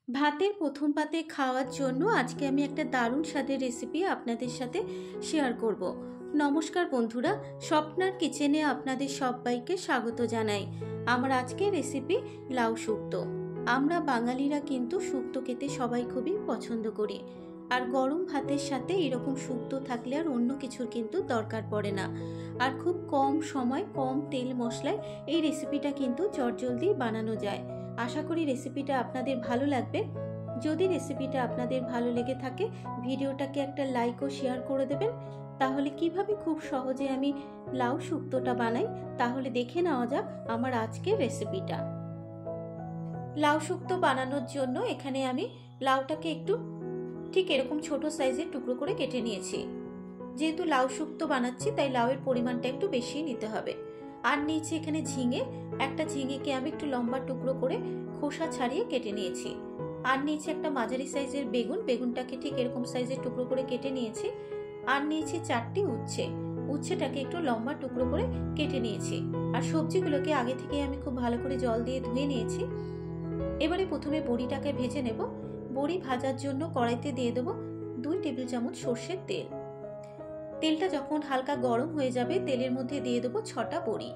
ভাতের প্রথম পাতে খাওয়ার জন্য আজকে আমি একটা দারুণ স্বাদের রেসিপি আপনাদের সাথে শেয়ার করব। নমস্কার বন্ধুরা, স্বপ্নার কিচেনে আপনাদের সবাইকে স্বাগত জানাই। আমার আজকের রেসিপি লাউ শুক্তো। আমরা বাঙালিরা কিন্তু শুক্তো খেতে সবাই খুবই পছন্দ করি, আর গরম ভাতের সাথে এরকম শুক্তো থাকলে আর অন্য কিছুর কিন্তু দরকার পড়ে না। আর খুব কম সময় কম তেল মশলায় এই রেসিপিটা কিন্তু চটজলদি বানানো যায়। আশা করি রেসিপিটা আপনাদের ভালো লাগবে। যদি রেসিপিটা আপনাদের ভালো লেগে থাকে ভিডিওটাকে একটা লাইক ও শেয়ার করে দেবেন। তাহলে কিভাবে খুব সহজে আমি লাউ শুক্তোটা বানাই তাহলে দেখে নেওয়া যাক আমার আজকের রেসিপিটা। লাউ শুক্তো বানানোর জন্য এখানে আমি লাউটাকে একটু ঠিক এরকম ছোট সাইজের টুকরো করে কেটে নিয়েছি। যেহেতু লাউ শুক্তো বানাচ্ছি তাই লাউয়ের পরিমাণটা একটু বেশি নিতে হবে। আর নিয়েছি এখানে ঝিঙে, একটা ঝিঙেকে আমি একটু লম্বা টুকরো করে খোসা ছাড়িয়ে কেটে নিয়েছি। আর নিয়েছি একটা মাঝারি সাইজের বেগুন, বেগুনটাকে ঠিক এরকম সাইজের টুকরো করে কেটে নিয়েছি। আর নিয়েছি 4টি উচ্ছে, উচ্ছেটাকে একটু লম্বা টুকরো করে কেটে নিয়েছি। আর সবজিগুলোকে আগে থেকে আমি খুব ভালো করে জল দিয়ে ধুয়ে নিয়েছি। এবারে প্রথমে বড়িটাকে ভেজে নেব। বড়ি ভাজার জন্য কড়াইতে দিয়ে দেবো 2 টেবিল চামচ সর্ষের তেল। তেলটা যখন হালকা গরম হয়ে যাবে তেলের মধ্যে দিয়ে দেবো 6টা বড়ি।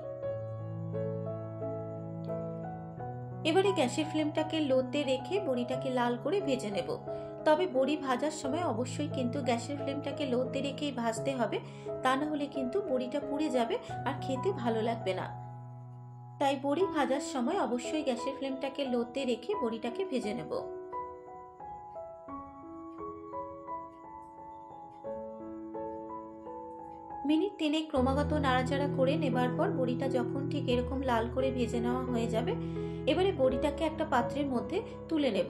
এবারে গ্যাসের ফ্লেমটাকে লোতে রেখে বড়িটাকে লাল করে ভেজে নেব। তবে বড়ি ভাজার সময় অবশ্যই কিন্তু গ্যাসের ফ্লেমটাকে লোতে রেখেই ভাজতে হবে, তা না হলে কিন্তু বড়িটা পুড়ে যাবে আর খেতে ভালো লাগবে না। তাই বড়ি ভাজার সময় অবশ্যই গ্যাসের ফ্লেমটাকে লোতে রেখে বড়িটাকে ভেজে নেব। মিনিট 3 ক্রমাগত নাড়াচাড়া করে নেবার পর বড়িটা যখন ঠিক এরকম লাল করে ভেজে নেওয়া হয়ে যাবে এবারে বড়িটাকে একটা পাত্রের মধ্যে তুলে নেব।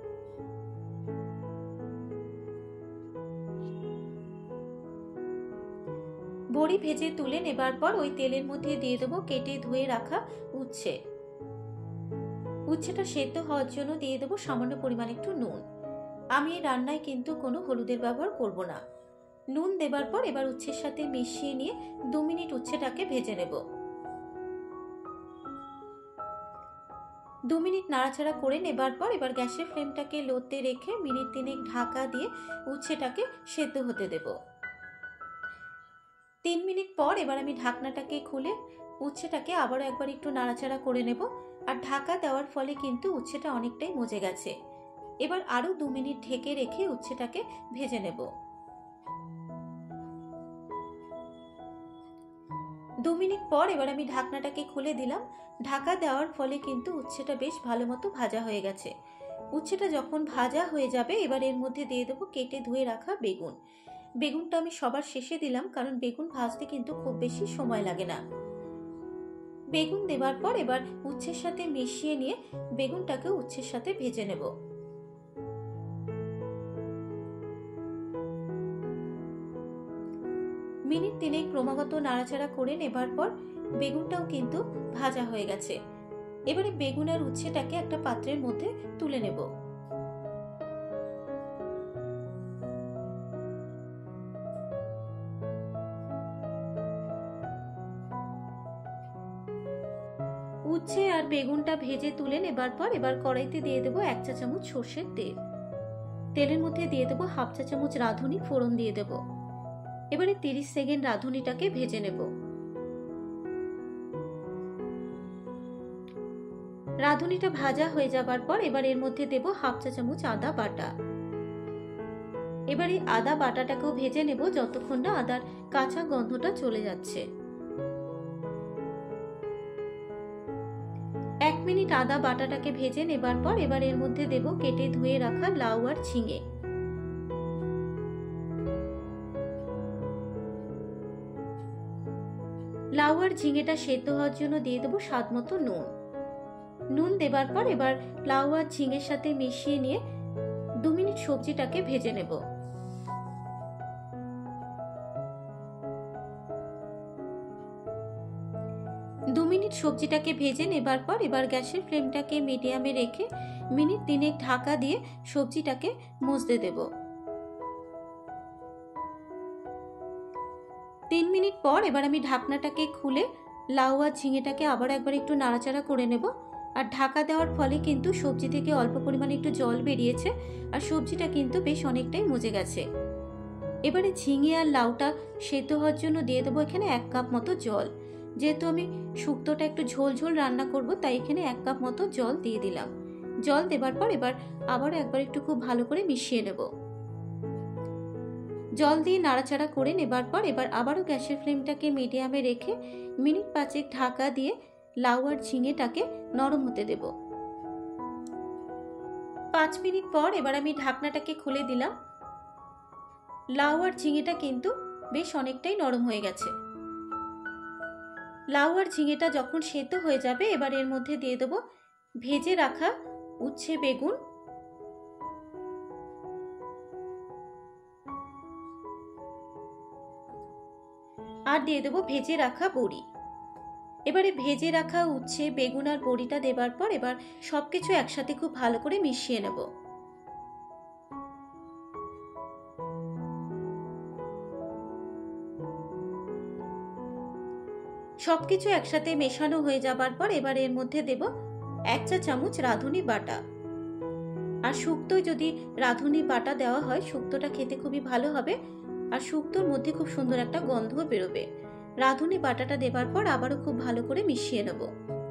বড়ি ভেজে তুলে নেবার পর ওই তেলের মধ্যে দিয়ে দেবো কেটে ধুয়ে রাখা উচ্ছে। উচ্ছেটা সেদ্ধ হওয়ার জন্য দিয়ে দেবো সামান্য পরিমাণ একটু নুন। আমি এই রান্নায় কিন্তু কোনো হলুদের ব্যবহার করব না। নুন দেবার পর এবার উচ্ছের সাথে মিশিয়ে নিয়ে 2 মিনিট উচ্ছেটাকে ভেজে নেব। 2 মিনিট নাড়াচাড়া করে নেবার পর এবার গ্যাসের ফ্লেমটাকে লোতে রেখে মিনিট 3 ঢাকা দিয়ে উচ্ছেটাকে সেদ্ধ হতে দেব। 3 মিনিট পর এবার আমি ঢাকনাটাকে খুলে উচ্ছেটাকে আবারও একবার একটু নাড়াচাড়া করে নেব। আর ঢাকা দেওয়ার ফলে কিন্তু উচ্ছেটা অনেকটাই মজে গেছে। এবার আরো 2 মিনিট ঢেকে রেখে উচ্ছেটাকে ভেজে নেব। 2 মিনিট পর এবার আমি ঢাকনাটাকে খুলে দিলাম। ঢাকা দেওয়ার ফলে কিন্তু উচ্ছেটা বেশ ভালো মতো ভাজা হয়ে গেছে। উচ্ছেটা যখন ভাজা হয়ে যাবে এবার এর মধ্যে দিয়ে দেবো কেটে ধুয়ে রাখা বেগুন। বেগুনটা আমি সবার শেষে দিলাম কারণ বেগুন ভাজতে কিন্তু খুব বেশি সময় লাগে না। বেগুন দেবার পর এবার উচ্ছের সাথে মিশিয়ে নিয়ে বেগুনটাকে উচ্ছের সাথে ভেজে নেব। মিনিট 3 ক্রমাগত নাড়াচাড়া করে নেবার পর বেগুনটাও কিন্তু ভাজা হয়ে গেছে। এবারে বেগুন আর উচ্ছেটাকে একটা পাত্রের মধ্যে তুলে নেব। উচ্ছে আর বেগুনটা ভেজে তুলে নেবার পর এবার কড়াইতে দিয়ে দেবো 1 চা চামচ সর্ষের তেল। তেলের মধ্যে দিয়ে দেবো 1/2 চা চামচ রাঁধুনি ফোড়ন দিয়ে দেবো। এবারে 30 সেকেন্ড রাঁধুনিটাকে ভেজে নেব। রাঁধুনিটা ভাজা হয়ে যাবার পর এবার এর মধ্যে দেব 1/2 চা চামচ আদা বাটা। এবার এই আদা বাটাটাকেও ভেজে নেব যতক্ষণ না আদার কাঁচা গন্ধটা চলে যাচ্ছে। 1 মিনিট আদা বাটাটাকে ভেজে নেবার পর এবার এর মধ্যে দেব কেটে ধুয়ে রাখা লাউ আর ঝিঙে। লাউ আর ঝিঙেটা সেদ্ধ হওয়ার জন্য দিয়ে দেবো স্বাদ মতো নুন। নুন দেবার পর এবার লাউ আর ঝিঙের সাথে মিশিয়ে নিয়ে 2 মিনিট সবজিটাকে ভেজে নেব। দু মিনিট সবজিটাকে ভেজে নেবার পর এবার গ্যাসের ফ্লেমটাকে মিডিয়ামে রেখে মিনিট 3 ঢাকা দিয়ে সবজিটাকে মজতে দেব। 3 মিনিট পর এবার আমি ঢাকনাটাকে খুলে লাউ আর ঝিঙেটাকে আবার একবার একটু নাড়াচাড়া করে নেব। আর ঢাকা দেওয়ার ফলে কিন্তু সবজি থেকে অল্প পরিমাণে একটু জল বেরিয়েছে আর সবজিটা কিন্তু বেশ অনেকটাই মজে গেছে। এবারে ঝিঙে আর লাউটা সেদ্ধ হওয়ার জন্য দিয়ে দেবো এখানে 1 কাপ মতো জল। যেহেতু আমি শুক্তোটা একটু ঝোল ঝোল রান্না করব, তাই এখানে 1 কাপ মতো জল দিয়ে দিলাম। জল দেবার পর এবার আবারও একবার একটু খুব ভালো করে মিশিয়ে নেব। জল দিয়ে নাড়াচাড়া করে নেবার পর এবার আবারও গ্যাসের ফ্লেমটাকে মিডিয়ামে রেখে মিনিট 5 ঢাকা দিয়ে লাউ আর ঝিঙেটাকে নরম হতে দেব। 5 মিনিট পর এবার আমি ঢাকনাটাকে খুলে দিলাম। লাউ আর ঝিঙেটা কিন্তু বেশ অনেকটাই নরম হয়ে গেছে। লাউ আর ঝিঙেটা যখন সেদ্ধ হয়ে যাবে এবার এর মধ্যে দিয়ে দেব ভেজে রাখা উচ্ছে বেগুন, আর দিয়ে দেবো ভেজে রাখা বড়ি। এবারে ভেজে রাখা উচ্ছে বেগুন আর বড়িটা দেবার পর এবার সবকিছু একসাথে খুব ভালো করে মিশিয়ে নেব। সবকিছু একসাথে মেশানো হয়ে যাবার পর এবার এর মধ্যে দেব 1 চা চামচ রাঁধুনি বাটা। আর শুক্তোয় যদি রাঁধুনি বাটা দেওয়া হয় শুক্তোটা খেতে খুবই ভালো হবে আর শুক্তোর মধ্যে খুব সুন্দর একটা গন্ধও বেরোবে। রাঁধুনি বাটাটা দেবার পর আবারও খুব ভালো করে মিশিয়ে নেব।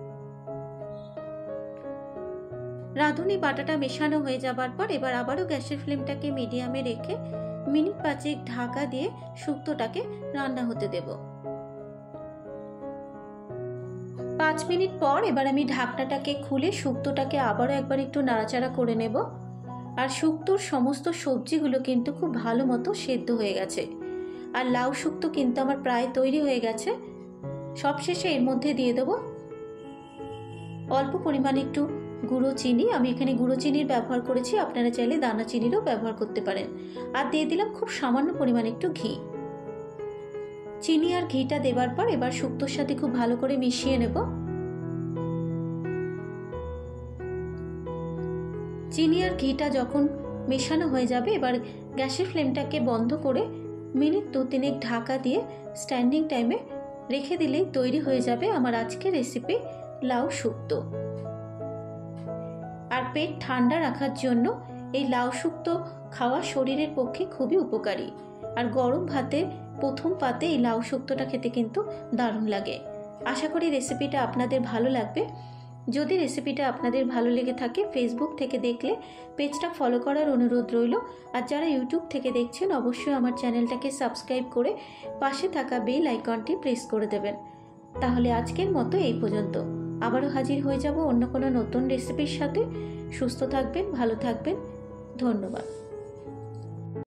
রাঁধুনি বাটাটা মেশানো হয়ে যাবার পর এবার আবারও গ্যাসের ফ্লেমটাকে মিডিয়ামে রেখে মিনিট 5 ঢাকা দিয়ে শুক্তোটাকে রান্না হতে দেব। 5 মিনিট পর এবার আমি ঢাকনাটাকে খুলে শুক্তোটাকে আবারও একবার একটু নাড়াচাড়া করে নেব। আর শুক্তোর সমস্ত সবজিগুলো কিন্তু খুব ভালো মতো সেদ্ধ হয়ে গেছে আর লাউ শুক্তো কিন্তু আমার প্রায় তৈরি হয়ে গেছে। সবশেষে এর মধ্যে দিয়ে দেব অল্প পরিমাণে একটু গুঁড়ো চিনি। আমি এখানে গুঁড়ো চিনির ব্যবহার করেছি, আপনারা চাইলে দানা চিনিরও ব্যবহার করতে পারেন। আর দিয়ে দিলাম খুব সামান্য পরিমাণে একটু ঘি। চিনি আর ঘিটা দেবার পর এবার শুক্তোর সাথে খুব ভালো করে মিশিয়ে নেব। চিনি আর ঘিটা যখন মেশানো হয়ে যাবে এবার গ্যাসের ফ্লেমটাকে বন্ধ করে মিনিট 2-3 ঢাকা দিয়ে স্ট্যান্ডিং টাইমে রেখে দিলেই তৈরি হয়ে যাবে আমার আজকের রেসিপি লাউ শুক্তো। আর পেট ঠান্ডা রাখার জন্য এই লাউ শুক্তো খাওয়া শরীরের পক্ষে খুবই উপকারী। আর গরম ভাতে প্রথম পাতে এই লাউ শুক্তোটা খেতে কিন্তু দারুণ লাগে। আশা করি রেসিপিটা আপনাদের ভালো লাগবে। যদি রেসিপিটা আপনাদের ভালো লেগে থাকে ফেসবুক থেকে দেখলে পেজটা ফলো করার অনুরোধ রইল। আর যারা ইউটিউব থেকে দেখছেন অবশ্যই আমার চ্যানেলটাকে সাবস্ক্রাইব করে পাশে থাকা বেল আইকনটি প্রেস করে দেবেন। তাহলে আজকের মতো এই পর্যন্ত। আবারও হাজির হয়ে যাব অন্য কোনো নতুন রেসিপির সাথে। সুস্থ থাকবেন, ভালো থাকবেন। ধন্যবাদ।